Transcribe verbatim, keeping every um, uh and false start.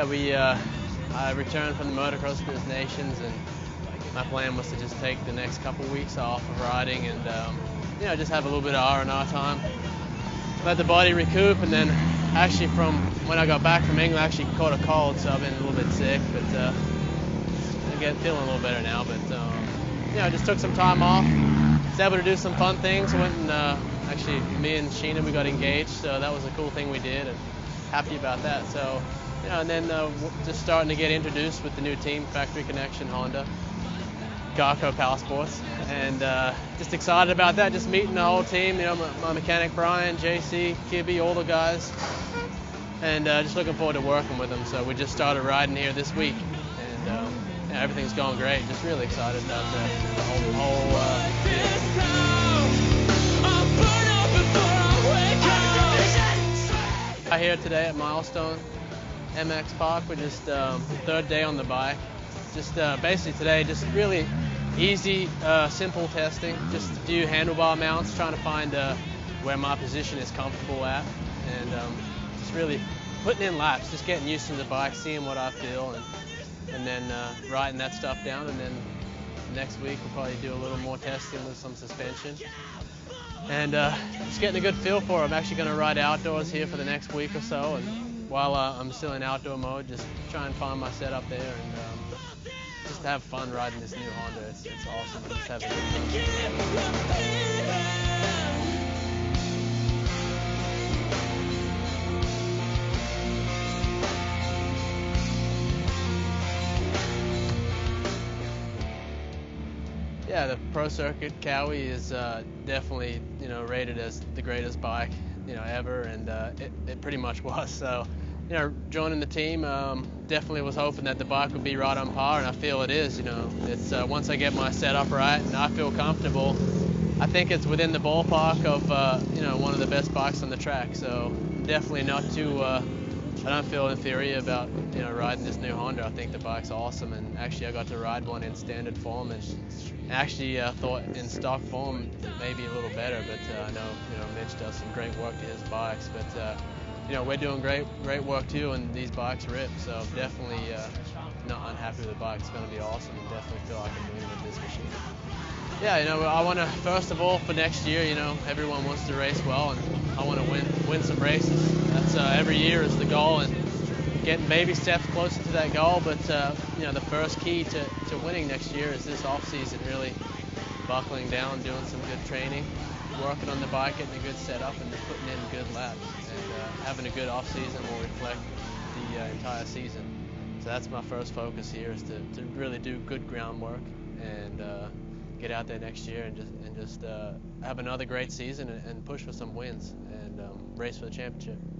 we uh, I returned from the Motocross Business Nations, and my plan was to just take the next couple weeks off of riding and um, you know, just have a little bit of R and R time, let the body recoup, and then actually from when I got back from England, I actually caught a cold, so I've been a little bit sick, but uh, I'm getting feeling a little better now. But um, you know, just took some time off, was able to do some fun things. Went and uh, actually me and Sheena, we got engaged, so that was a cool thing we did, and happy about that. So you know, and then uh, just starting to get introduced with the new team, Factory Connection Honda, Garco Power Sports, and uh, just excited about that. Just meeting the whole team, you know, my, my mechanic Brian, J C, Kibby, all the guys, and uh, just looking forward to working with them. So we just started riding here this week, and um, yeah, everything's going great. Just really excited about the, the whole, whole uh, deal. I'm here today at Milestone M X Park. We're just um, third day on the bike. Just uh, basically today, just really easy, uh, simple testing. Just a few handlebar mounts, trying to find uh, where my position is comfortable at, and um, just really putting in laps, just getting used to the bike, seeing what I feel, and, and then uh, writing that stuff down. And then next week we'll probably do a little more testing with some suspension, and uh, just getting a good feel for it. I'm actually going to ride outdoors here for the next week or so, and while uh, I'm still in outdoor mode, just try and find my setup there, and um, just to have fun riding this new Honda. It's, it's awesome. I'm just having fun. Yeah, the Pro Circuit Cowie is uh, definitely, you know, rated as the greatest bike, you know, ever, and uh, it, it pretty much was. So, you know, joining the team, um, definitely was hoping that the bike would be right on par, and I feel it is. You know, it's uh, once I get my setup right and I feel comfortable, I think it's within the ballpark of uh, you know, one of the best bikes on the track. So definitely not too. Uh, I don't feel inferior about, you know, riding this new Honda. I think the bike's awesome, and actually I got to ride one in standard form, and actually uh, thought in stock form maybe a little better. But uh, I know, you know, Mitch does some great work to his bikes, but. Uh, You know, we're doing great, great work too, and these bikes rip. So definitely uh, not unhappy with the bike. It's going to be awesome, and definitely feel I can win with this machine. Yeah, you know, I want to first of all for next year. You know, everyone wants to race well, and I want to win, win some races. That's uh, every year is the goal, and getting baby steps closer to that goal. But uh, you know, the first key to, to winning next year is this off season, really buckling down, doing some good training, working on the bike, getting a good setup, and putting in good laps. And uh, having a good off season will reflect the uh, entire season. So that's my first focus here, is to, to really do good groundwork and uh, get out there next year and just and just uh, have another great season and, and push for some wins and um, race for the championship.